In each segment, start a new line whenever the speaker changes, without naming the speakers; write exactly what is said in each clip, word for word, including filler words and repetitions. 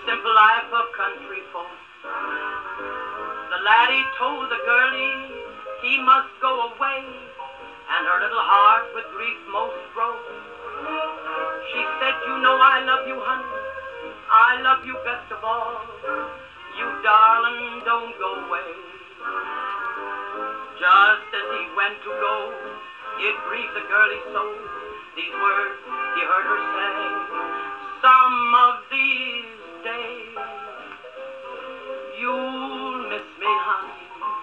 simple life of country folk. The laddie told the girlie he must go away, and her little heart with grief most broke. She said, you know I love you, honey, I love you best of all. You darling, don't go away. Just as he went to go, it grieved the girlie's soul. These words he heard her say, some of these days you'll miss me, honey.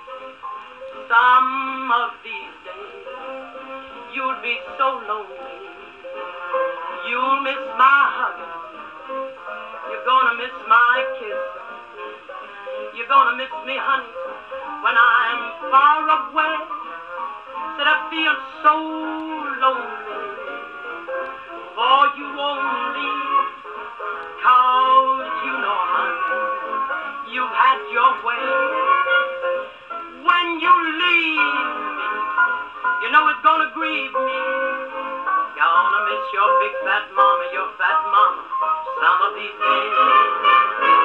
Some of these days you'll be so lonely. You'll miss my hugging. You're gonna miss my kissing. You're gonna miss me, honey, when I'm far away. Said I feel so lonely for you only. Cause you know, honey, you've had your way. When you leave me, you know it's gonna grieve me. Gonna miss your big fat mama, your fat mama, some of these days.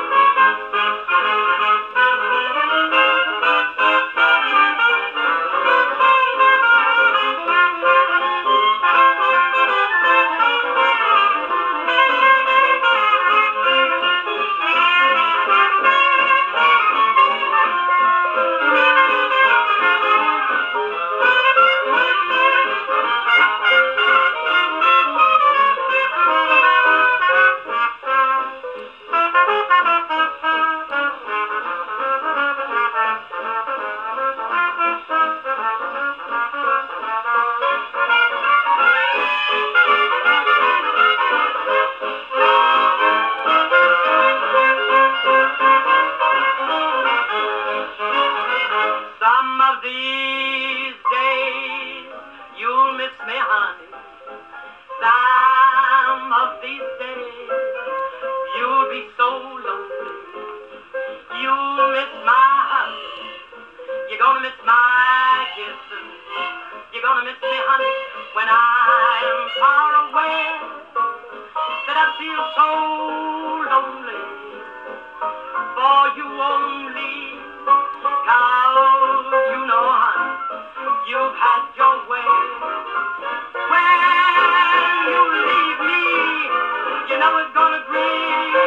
These days you'll miss me, honey. Some of these days you'll be so lonely. You'll miss my hugging. You're gonna miss my kissing. You're gonna miss me, honey, when I'm far away. That I feel so lonely for you only. Cause you know, honey, you've had your way. When you leave me, you know it's gonna grieve